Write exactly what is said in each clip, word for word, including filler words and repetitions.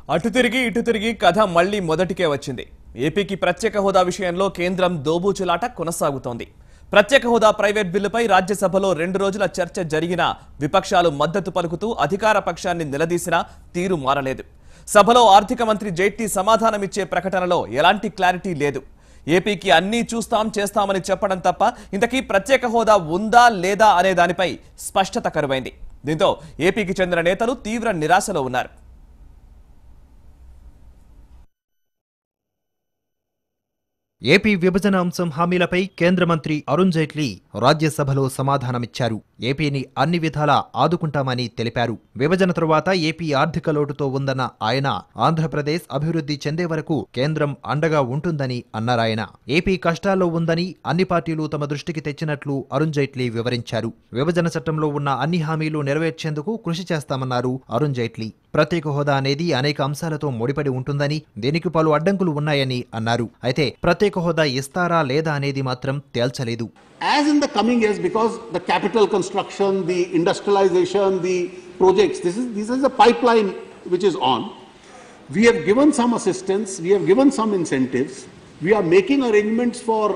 అటు తిరిగి ఇటు తిరిగి కథ మళ్లీ మొదటికే వచ్చింది. ఏపీకి ప్రత్యేక హోదా విషయంలో కేంద్రం దోబూచులాట కొనసాగుతోంది. ప్రత్యేక హోదా ప్రైవేట్ బిల్లుపై రాజ్యసభలో రెండు రోజుల చర్చ జరిగినా విపక్షాలు మద్దతు పలుకుతూ అధికార పక్షాన్ని నిలదీసినా తీరు మారలేదు. సభలో ఆర్థిక మంత్రి జైట్లీ సమాధానమిచ్చే ప్రకటనలో ఎలాంటి క్లారిటీ లేదు. ఏపీకి అన్నీ చూస్తాం చేస్తామని చెప్పడం తప్ప ఇంతకీ ప్రత్యేక హోదా ఉందా లేదా అనే దానిపై స్పష్టత కరువైంది. దీంతో ఏపీకి చెందిన నేతలు తీవ్ర నిరాశలో ఉన్నారు. ఏపీ విభజన అంశం హామీలపై కేంద్ర మంత్రి అరుణ్ జైట్లీ రాజ్యసభలో సమాధానమిచ్చారు. ఏపీని అన్ని విధాలా ఆదుకుంటామని తెలిపారు. విభజన తరువాత ఏపీ ఆర్థిక లోటుతో ఉందన్న ఆయన ఆంధ్రప్రదేశ్ అభివృద్ధి చెందే వరకు కేంద్రం అండగా ఉంటుందని అన్నారాయన. ఏపీ కష్టాల్లో ఉందని అన్ని పార్టీలు తమ దృష్టికి తెచ్చినట్లు అరుణ్ జైట్లీ వివరించారు. విభజన చట్టంలో ఉన్న అన్ని హామీలు నెరవేర్చేందుకు కృషి చేస్తామన్నారు అరుణ్ జైట్లీ. ప్రత్యేక హోదా అనేది అనేక అంశాలతో ముడిపడి ఉంటుందని, దీనికి పలు అడ్డంకులు ఉన్నాయని అన్నారు. అయితే ప్రత్యేక హోదా ఇస్తారా లేదా అనేది మాత్రం తేల్చలేదు. As in the coming years, because the capital construction, the industrialization, the projects, this is this is a pipeline which is on. We have given some assistance, we have given some incentives, we are making arrangements for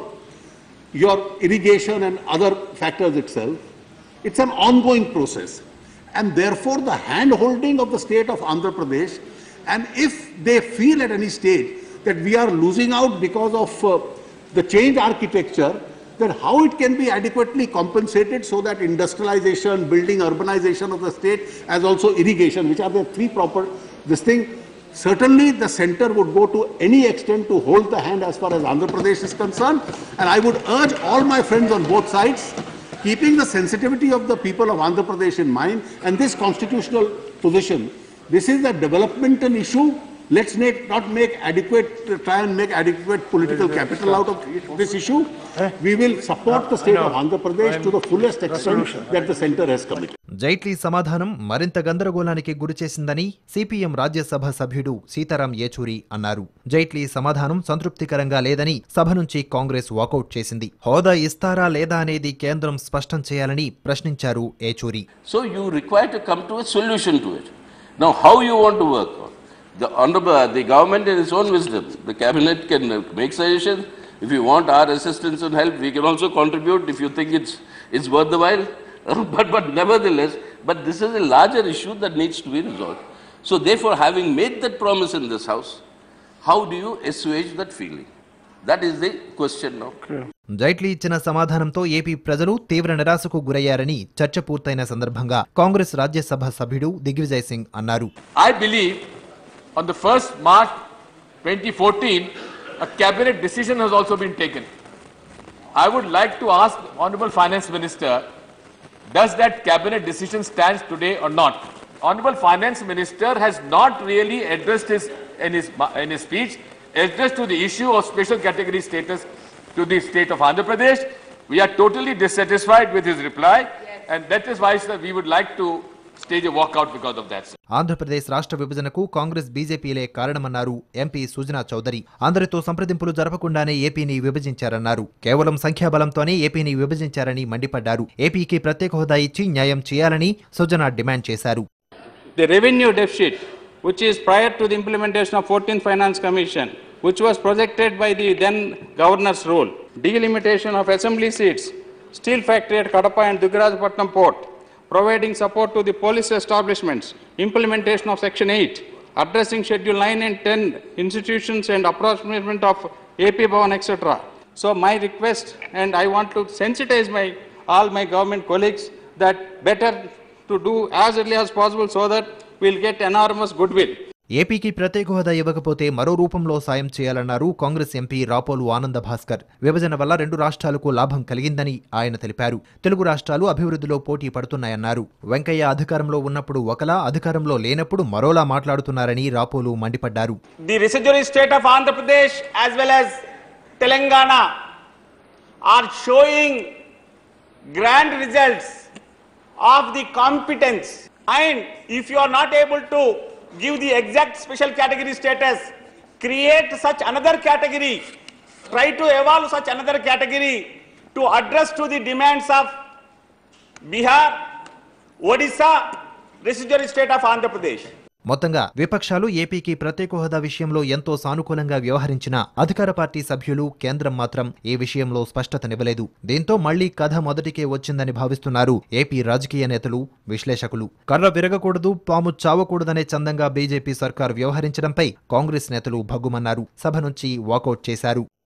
your irrigation and other factors itself. It's an ongoing process, and therefore the hand holding of the state of Andhra Pradesh, and if they feel at any stage that we are losing out because of uh, the changed architecture, then how it can be adequately compensated so that industrialization, building, urbanization of the state, as also irrigation, which are the three proper, this thing, certainly the center would go to any extent to hold the hand as far as Andhra Pradesh is concerned. And I would urge all my friends on both sides, keeping the sensitivity of the people of Andhra Pradesh in mind and this constitutional position, this is a developmental issue. Let's make, not make adequate, try and make adequate political capital out of this issue. We will support the state of Andhra Pradesh to the fullest extent that the center has committed. Jaitley సమాధానం మరింత గందరగోళానికి గురిచేసిందని CPM Rajya Sabha సభ్యుడు సీతారాం యేచూరి అన్నారు. జైట్లీ సమాధానం సంతృప్తికరంగా లేదని సభ నుంచి Congress walkout చేసింది. హోదా ఇస్తారా లేదా అనేది కేంద్రం స్పష్టం చేయాలని ప్రశ్నించారు Yechury. So you require to come to a solution to it. Now how you want to work on? The, the government in its own wisdom, the cabinet can make suggestions. If you want our assistance and help, we can also contribute if you think it's it's worth the while. but but nevertheless, but this is a larger issue that needs to be resolved. So therefore, having made that promise in this house, how do you assuage that feeling? That is the question now. Jaitley ఇచ్చిన సమాధానంతో AP ప్రజలు తీవ్ర నిరాశకు గురయ్యారని చర్చ పూర్తయిన సందర్భంగా కాంగ్రెస్ రాజ్యసభ సభ్యుడు దిగ్విజయ్ సింగ్ అన్నారు. I believe on the first March twenty fourteen, a cabinet decision has also been taken. I would like to ask the Honorable Finance Minister, does that cabinet decision stand today or not? Honorable Finance Minister has not really addressed his, in his, in his speech, addressed to the issue of special category status to the state of Andhra Pradesh. We are totally dissatisfied with his reply, yes. And that is why, sir, we would like to stage a walkout because of that. Andhra Pradesh రాష్ట్ర విభజనకు కాంగ్రెస్ బీజేపీలే కారణమన్నారు MP Sujana Chowdary. అందరితో సంప్రదింపులు జరపకుండానే ఏపీని విభజించారన్నారు. కేవలం సంఖ్యాబలంతోనే ఏపీని విభజించారని మండిపడ్డారు. ఏపీకి ప్రత్యేక హోదా ఇచ్చి న్యాయం చేయాలని సుజనా డిమాండ్ చేశారు. The revenue deficit, which is prior to the implementation of fourteenth Finance Commission, which was projected by the then governor's role, delimitation of assembly seats, steel factory at Kadapa and Duggirajapatnam port, providing support to the police establishments, implementation of Section eight, addressing Schedule nine and ten institutions and approachment of A P Bhavan, et cetera. So my request, and I want to sensitize my all my government colleagues that better to do as early as possible so that we'll get enormous goodwill. ఏపీకి ప్రత్యేక హోదా ఇవ్వకపోతే మరో రూపంలో సాయం చేయాలన్నారు Congress MP Rapolu ఆనంద భాస్కర్. విభజన వల్ల రెండు రాష్ట్రాలకు లాభం కలిగిందని ఆయన తెలిపారు. తెలుగు రాష్ట్రాలు అభివృద్ధిలో పోటీ పడుతున్నాయన్నారు. వెంకయ్య అధికారంలో ఉన్నప్పుడు ఒకలా, అధికారంలో లేనప్పుడు మరోలా మాట్లాడుతున్నారని రాపోలు మండిపడ్డారు. The residuary state of Andhra Pradesh as well as Telangana are showing grand results of the competence, and if you are not able to give the exact special category status, create such another category, try to evolve such another category to address to the demands of Bihar, Odisha, residuary state of Andhra Pradesh. మొత్తంగా విపక్షాలు ఏపీకి ప్రత్యేక హోదా విషయంలో ఎంతో సానుకూలంగా వ్యవహరించిన అధికార పార్టీ సభ్యులు కేంద్రం మాత్రం ఈ విషయంలో స్పష్టతనివ్వలేదు. దీంతో మళ్లీ కథ మొదటికే వచ్చిందని భావిస్తున్నారు ఏపీ రాజకీయ నేతలు, విశ్లేషకులు. కర్ర విరగకూడదు, పాము చావకూడదనే చందంగా బీజేపీ సర్కార్ వ్యవహరించడంపై కాంగ్రెస్ నేతలు భగ్గుమన్నారు. సభ నుంచి వాకౌట్ చేశారు.